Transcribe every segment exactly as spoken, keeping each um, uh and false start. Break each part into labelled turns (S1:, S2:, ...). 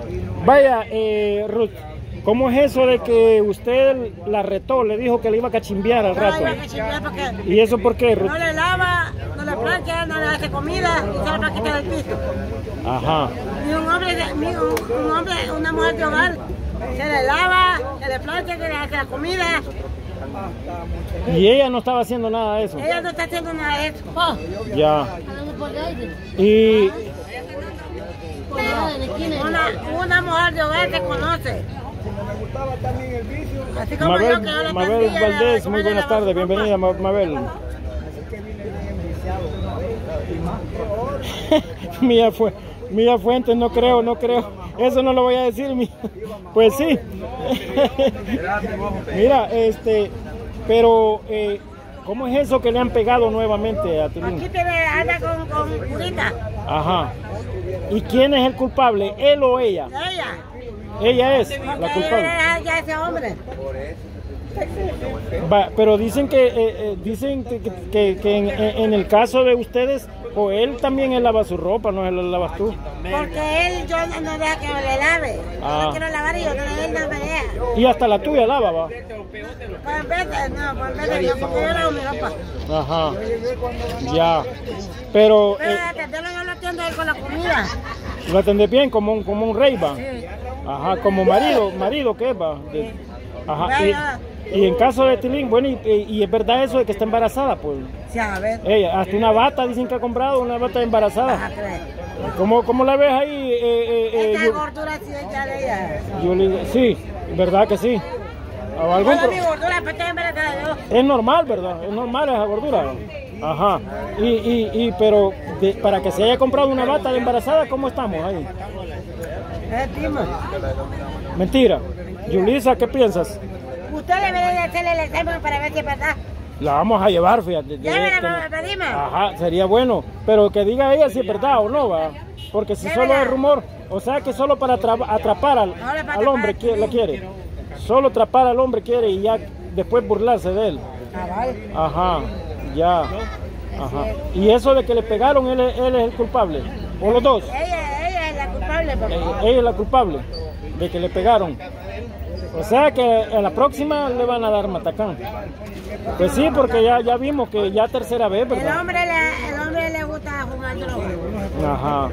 S1: Vaya, eh, Ruth, ¿cómo es eso de que usted la retó, le dijo que le iba a cachimbear al rato?
S2: No, iba a cachimbear porque
S1: ¿Y eso por qué, Ruth?
S2: no le lava, no le plancha, no le hace comida y se le va a quitar el piso.
S1: Ajá.
S2: Y un hombre, de- mi- un, un hombre, una mujer de hogar, se le lava, se le plancha, se le hace la comida.
S1: Y ella no estaba haciendo nada de eso.
S2: Ella no está haciendo nada de eso. Oh.
S1: Ya. Y
S2: Una, una mujer de hogar se conoce. Así como
S1: Mabel,
S2: yo que yo le
S1: Mabel
S2: tendía la-
S1: Valdés,
S2: la-
S1: muy buenas
S2: la-
S1: tardes, bienvenida Ma- Mabel. Mía fue, Mía Fuentes, no creo, no creo. Eso no lo voy a decir, mi. Pues sí. Mira, este, pero eh, ¿cómo es eso que le han pegado nuevamente a Tilín?
S2: Aquí tiene, anda con, con curita.
S1: Ajá. ¿Y quién es el culpable? ¿Él o ella?
S2: Ella.
S1: Ella es la
S2: Porque
S1: culpable.
S2: ella ya ese hombre.
S1: Va, pero dicen que eh, eh, dicen que, que, que- que en, en el caso de ustedes, o él también él lava su ropa, no se la lavas tú.
S2: Porque él, yo no, no deja que me le lave.
S1: Ah.
S2: Yo no quiero lavar y yo no, él no me deja.
S1: Y hasta la tuya lava, va.
S2: Por veces, no, por veces no, porque yo lavo mi ropa.
S1: Ajá. Ya. Pero
S2: Pero
S1: eh,
S2: atenderlo yo lo atiendo ahí con la comida.
S1: lo atendés bien como un, como un rey, va.
S2: Sí.
S1: Ajá, como marido, marido que va. De- ajá.
S2: Vaya.
S1: Y, y en caso de Tilín, bueno, y, y- y es verdad eso de que está embarazada, pues.
S2: Sí, a ver.
S1: Ella, hasta una bata dicen que ha comprado, una bata
S2: Vas a
S1: embarazada.
S2: creer.
S1: ¿Cómo, cómo la ves ahí? Eh, eh, eh,
S2: Esta
S1: Yu-
S2: gordura sí es ya de ella.
S1: Yuli? Sí, verdad que sí. ¿O algún
S2: Toda
S1: pro-
S2: mi gordura, pues estoy embarazada yo.
S1: Es normal, ¿verdad? Es normal esa gordura. Ajá. Y, y, y pero de- para que se haya comprado una bata de embarazada, ¿cómo estamos ahí?
S2: Es primo.
S1: Mentira. Yulisa, ¿qué piensas?
S2: Usted debería de hacerle el examen para ver si es verdad.
S1: La vamos a llevar, fíjate.
S2: Ya me la
S1: Ten-
S2: vamos a pedir, ma.
S1: Ajá, sería bueno. Pero que diga ella si es verdad o no, va. Porque si solo
S2: Llévela.
S1: es rumor, o sea que solo para atra- atrapar al,
S2: No, para
S1: al
S2: atrapar
S1: hombre
S2: al
S1: que la
S2: Tilín.
S1: quiere. Solo atrapar al hombre quiere y ya después burlarse de él.
S2: Cabal.
S1: Ajá, ya. Ajá. Y eso de que le pegaron, él, es- él es el culpable. O los dos.
S2: Ella, ella es la culpable, papá.
S1: Ella, ella es la culpable de que le pegaron. O sea que a la próxima le van a dar matacán. Pues sí, porque ya, ya vimos que ya tercera vez,
S2: El
S1: ¿verdad?
S2: hombre le, el hombre le gusta fumar droga.
S1: Ajá.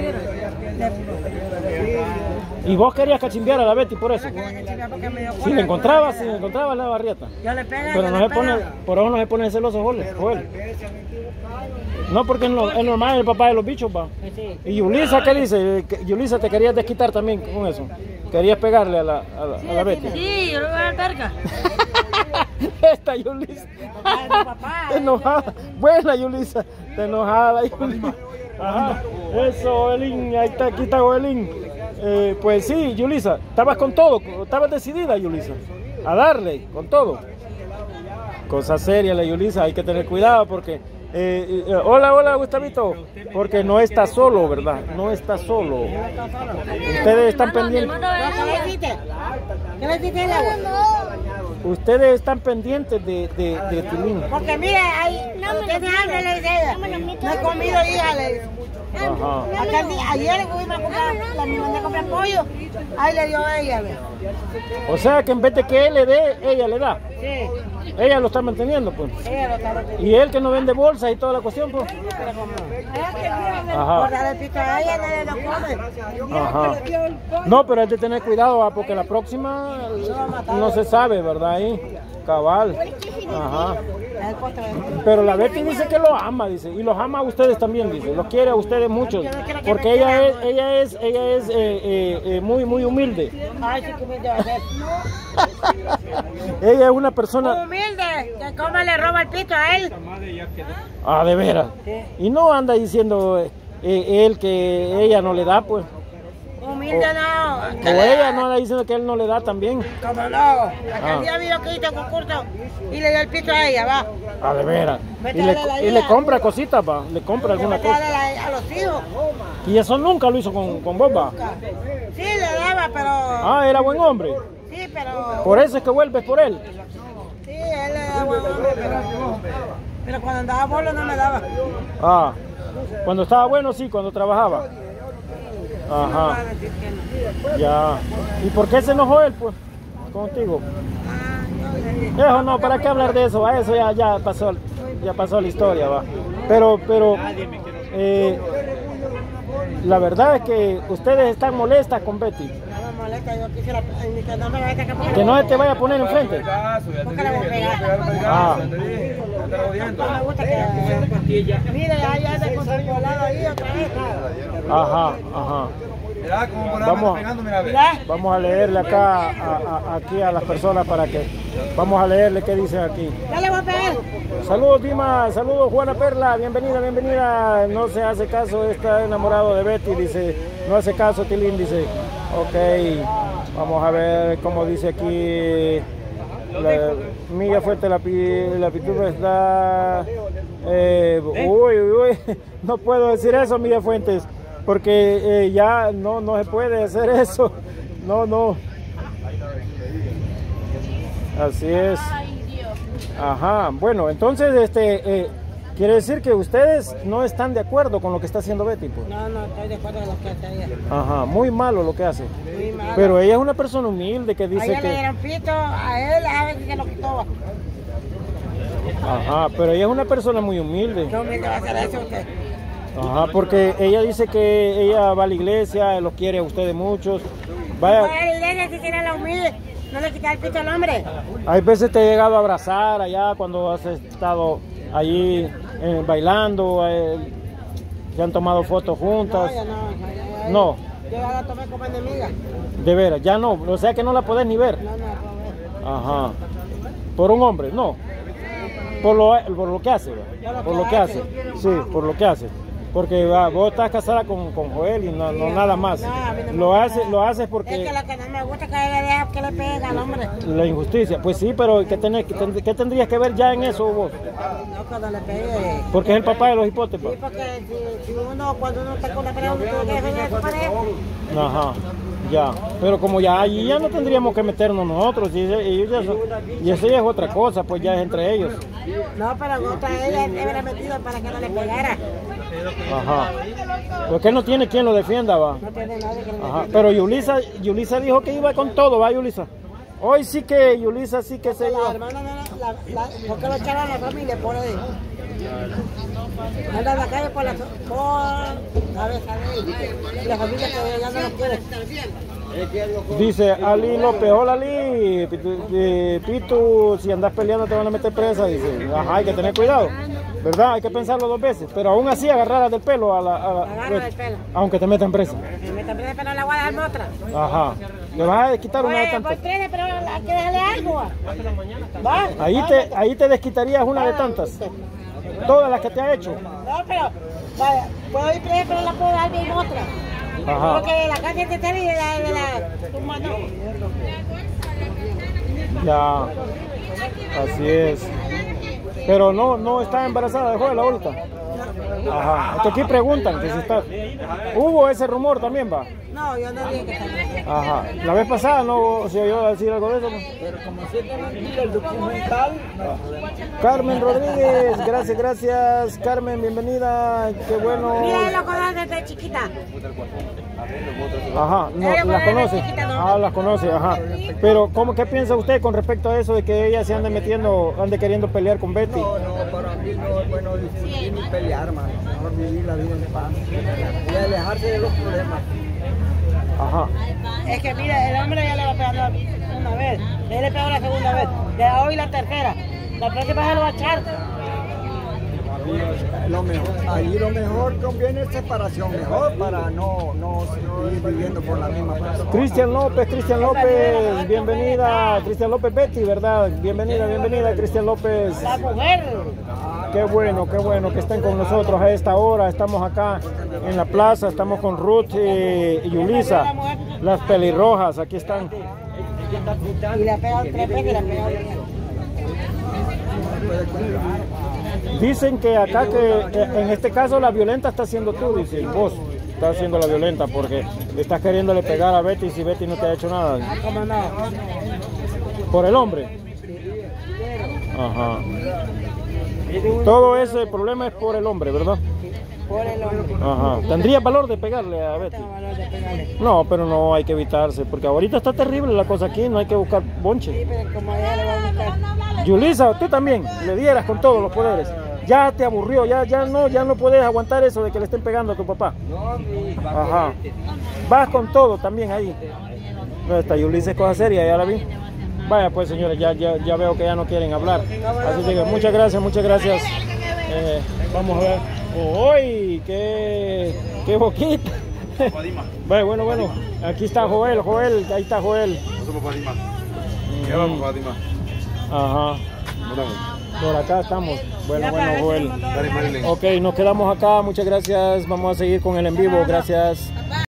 S1: Y vos querías cachimbear a la Betty por eso.
S2: Porque me dio
S1: Si
S2: cólera.
S1: le encontrabas, si le encontrabas la barrieta.
S2: Yo le pego,
S1: Pero
S2: yo
S1: no
S2: le
S1: se pone,
S2: pego.
S1: por eso no se pone celoso Joel. Joel. No, porque es, no- es normal el papá de los bichos, va.
S2: Sí.
S1: Y Yulisa, ¿qué dice? Que- Yulisa, te querías desquitar también con eso. Querías pegarle a la, a la, a la Betty.
S2: Sí, yo lo voy a dar verga.
S1: Esta Yulisa.
S2: papá.
S1: Te enojada. Buena Yulisa. Te enojada, Yulisa. Ajá. Eso, Elin. Ahí está, aquí está Elin. Eh, pues sí, Yulisa. Estabas con todo. Estabas decidida, Yulisa. A darle, con todo. Cosa seria la Yulisa. Hay que tener cuidado porque... eh, eh, hola, hola, Gustavito. Porque no está solo, ¿verdad? No está solo. Ustedes están pendientes.
S2: ¿Qué le hiciste? ¿Qué le hiciste el agua?
S1: Ustedes están pendientes de, de, de Tilín.
S2: Porque mire, ahí, ¿tiene hambre? Le dice ella. No he comido, hija, le dice.
S1: Ajá.
S2: Acá el día- ayer fuimos a comprar, la mi mandé a comprar pollo, ahí le dio a ella, ve.
S1: O sea que en vez de que él le dé, ella le da.
S2: Sí,
S1: Ella lo está manteniendo, pues.
S2: ella lo está haciendo.
S1: Y él que no vende bolsas y toda la cuestión, pues. Ajá.
S2: Por darle pito a ella, nadie lo come.
S1: Ajá. No, pero hay que tener cuidado, ah, porque la próxima no se sabe, ¿verdad? Ahí, cabal. Ajá.
S2: Es el costo de-
S1: Pero la Betty dice que lo ama, dice, y los ama a ustedes también, dice, los quiere a ustedes mucho, porque ella es, ella es, ella es eh, eh, eh, muy, muy humilde.
S2: Ay, sí que humilde va a ser.
S1: Ella es una persona,
S2: Humilde, que como le roba el pito a él.
S1: ah, de veras, y no anda diciendo eh, eh, él que ella no le da, pues,
S2: Humilde no.
S1: o ella no anda diciendo que él no le da también,
S2: Como no.
S1: Ah.
S2: Aquel día vio que hizo concurso y le dio el pito a ella, va.
S1: ah, de veras, y
S2: Métale la
S1: le, y le
S2: hija.
S1: compra cositas, va, le compra alguna
S2: Dale
S1: cosa,
S2: a, a los hijos.
S1: y eso nunca lo hizo con, con vos, va.
S2: Sí, le daba, pero.
S1: Ah, era buen hombre,
S2: Sí, pero.
S1: por eso es que vuelves por él.
S2: Sí, él le daba buen hombre, pero. Pero cuando andaba bolo no me daba.
S1: Ah, cuando estaba bueno, sí, cuando trabajaba. Ajá. Ya. ¿Y por qué se enojó él, pues, contigo? Eso no, ¿para qué hablar de eso? A eso ya, ya pasó, ya pasó la historia, va. Pero, pero, eh, la verdad es que ustedes están molestas con Betty. Que no te vaya a poner enfrente. Ah. Ajá, ajá. Vamos, vamos a leerle acá a, a, aquí a las personas para que vamos a leerle qué dicen aquí. Saludos Dima, saludos Juana Perla, bienvenida, bienvenida. No se hace caso, está enamorado de Betty, dice. No hace caso, Tilín, dice. Ok, vamos a ver cómo dice aquí. La, Milla Fuerte, la, la pintura está. Eh, uy, uy, uy, no puedo decir eso, Milla Fuentes. Porque eh, ya no, no se puede hacer eso. No, no. Así es. Ajá. Bueno, entonces, este, eh, quiere decir que ustedes no están de acuerdo con lo que está haciendo Betty, pues.
S2: No, no, estoy de acuerdo con lo que hace ella.
S1: Ajá, muy malo lo que hace.
S2: Muy malo.
S1: Pero ella es una persona humilde que dice
S2: a ella
S1: que...
S2: le dieron pito, a él, a ver que lo quitó.
S1: Ajá, pero ella es una persona muy humilde.
S2: No me va a hacer eso usted.
S1: Ajá, porque ella dice que ella va a la iglesia, los quiere a ustedes muchos. Vaya.
S2: Va a la iglesia si quiere la humilde, no le quita el pito al hombre.
S1: Hay veces te he llegado a abrazar allá cuando has estado allí eh, bailando, eh, se han tomado fotos juntas.
S2: No, ya no. Ya, ya,
S1: no.
S2: Yo ya la tomé como enemiga.
S1: De veras, ya no, o sea que no la podés ni ver.
S2: No, no, no.
S1: Ajá. Por un hombre, no. Por lo, por lo que hace, ¿verdad? Por lo que hace. Sí, por lo que hace. Porque va, vos estás casada con, con Joel y no, no nada más.
S2: No, a mí no me
S1: lo
S2: gusta.
S1: haces, lo haces porque
S2: Es que lo que no me gusta es que ella deja que le pegue al hombre.
S1: la injusticia. Pues sí, pero ¿qué, tenés, qué, ten- qué tendrías que ver ya en eso vos?
S2: No, cuando le pegue.
S1: Porque es el papá de los hipotes,
S2: Sí,
S1: pa.
S2: porque si, si uno, cuando uno está con la pareja, uno tiene que defender a su pareja.
S1: Ajá, ya. Pero como ya allí ya no tendríamos que meternos nosotros, y, ellos ya son- y eso ya es otra cosa, pues ya es entre ellos.
S2: No, pero en otra ella se hubiera metido para que no le pegara.
S1: Ajá. Porque él no tiene quien lo defienda, va.
S2: No tiene nadie que le
S1: Ajá. Pero Yulisa, Yulisa dijo que iba con todo, va, Yulisa. Hoy sí que Yulisa sí que se
S2: La
S1: iba.
S2: hermana, no, la, la, ¿por qué lo echaron a la familia? Por ahí. Anda en la calle por la por cabeza de él. Y la familia que ya no lo quiere.
S1: Dice Ali López, hola Ali, Pitu, eh, Pitu, si andas peleando te van a meter presa, dice. Ajá, hay que tener cuidado, ¿verdad? Hay que pensarlo dos veces, pero aún así agarrarla del pelo a la... A la
S2: Agarra del pelo.
S1: Aunque te metan presa.
S2: Me metan presa, pero la voy a dejar otra.
S1: Ajá. Le vas a desquitar una de
S2: Oye, por
S1: tantas.
S2: tres, pero hay que dejarle algo. ¿Va? ¿Va?
S1: Ahí te, ahí te desquitarías una de tantas. Todas las que te ha hecho.
S2: No, pero vaya, puedo ir presa, pero la puedo dar bien otra.
S1: Ajá.
S2: Porque la casa de Terry de la, de la tu mano.
S1: Ya. Así es. Pero no, no está embarazada de Joel ahorita. Ajá. Es que aquí preguntan que si está. Hubo ese rumor también, va.
S2: No, yo no dije que estaba.
S1: Ajá. La vez pasada no se oyó decir algo de eso. ¿No?
S3: Pero como siempre no mira el documental,
S1: Carmen Rodríguez, gracias, gracias. Carmen, bienvenida. Qué bueno.
S2: Mira, él lo conoce desde chiquita.
S1: Ajá, no,
S2: Ella
S1: las
S2: cuando era
S1: conoce.
S2: chiquita, ¿no?
S1: Ah, las conoce, ajá. Pero, ¿cómo, qué piensa usted con respecto a eso de que ella se ande metiendo, ande queriendo pelear con Betty?
S3: no, no, para mí no es bueno discutir ni pelear, man. Mejor vivir la vida en paz y alejarse de los problemas.
S1: Ajá.
S2: Es que mira, el hombre ya le va pegando una vez, él le pegó la segunda vez, ya hoy la tercera, la próxima se lo va a echar.
S3: Lo mejor, ahí lo mejor conviene es separación, mejor para no, no seguir viviendo por la misma persona.
S1: Cristian López, Cristian López, bienvenida. Cristian López Betty, ¿verdad? Bienvenida, bienvenida, Cristian López.
S2: La mujer,
S1: Qué bueno, qué bueno que estén con nosotros a esta hora. Estamos acá en la plaza, estamos con Ruth y Yulisa, las pelirrojas, aquí están.
S2: y la pegó tres veces y la pegó bien.
S1: Dicen que acá que eh, en este caso la violenta está siendo tú, dice vos. Estás siendo la violenta porque estás queriéndole pegar a Betty si Betty no te ha hecho nada.
S2: ¿Cómo no?
S1: Por el hombre. Ajá. Todo ese problema es por el hombre, ¿verdad?
S2: por el hombre.
S1: Ajá. ¿Tendría valor de pegarle a Betty?
S2: Tengo valor de pegarle.
S1: No, pero no hay que evitarse, porque ahorita está terrible la cosa aquí, no hay que buscar
S2: Sí,
S1: bonche.
S2: pero como ella le va a buscar.
S1: Yulisa, tú también, le dieras con todos los poderes. Ya te aburrió, ya, ya no, ya no puedes aguantar eso de que le estén pegando a tu papá.
S3: No, mi
S1: Ajá. Vas con todo también ahí. No, esta Yulisa es cosa seria, ya la vi. Vaya pues señores, ya, ya, ya veo que ya no quieren hablar. Así que muchas gracias, muchas gracias. Eh, vamos a ver. ¡Uy! ¡Qué, qué boquita! Bueno, bueno, bueno. Aquí está Joel, Joel, ahí está Joel.
S4: ¿Qué vamos, Fátima?
S1: Ajá. Por acá estamos. Bueno, bueno, Joel.
S4: Dale, Marilyn.
S1: Ok, nos quedamos acá. Muchas gracias. Vamos a seguir con el en vivo. Gracias.